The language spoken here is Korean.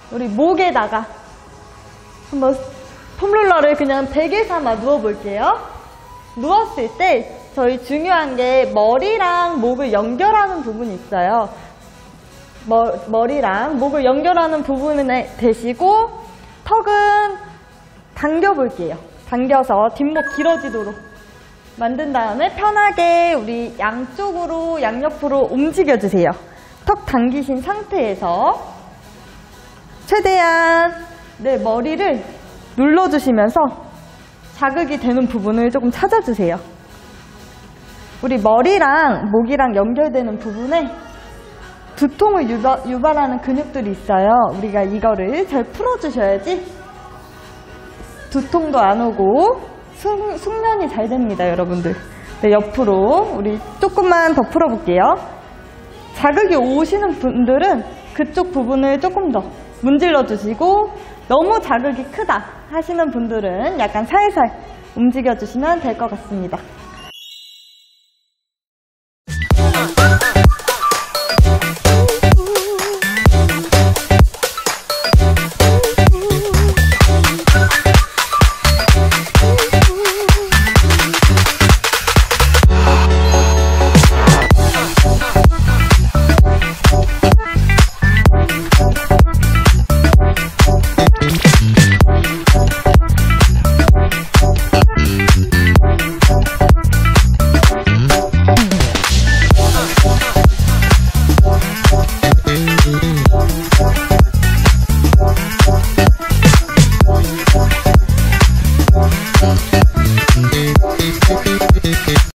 우리 목에다가 한번 폼롤러를 그냥 베개 삼아 누워볼게요. 누웠을 때 저희 중요한 게 머리랑 목을 연결하는 부분이 있어요. 머리랑 목을 연결하는 부분에 대시고 턱은 당겨볼게요. 당겨서 뒷목 길어지도록 만든 다음에 편하게 우리 양쪽으로 양옆으로 움직여주세요. 턱 당기신 상태에서 최대한 내 머리를 눌러주시면서 자극이 되는 부분을 조금 찾아주세요. 우리 머리랑 목이랑 연결되는 부분에 두통을 유발하는 근육들이 있어요. 우리가 이거를 잘 풀어주셔야지 두통도 안 오고 숙면이 잘 됩니다, 여러분들. 네, 옆으로 우리 조금만 더 풀어볼게요. 자극이 오시는 분들은 그쪽 부분을 조금 더 문질러 주시고, 너무 자극이 크다 하시는 분들은 약간 살살 움직여 주시면 될 것 같습니다.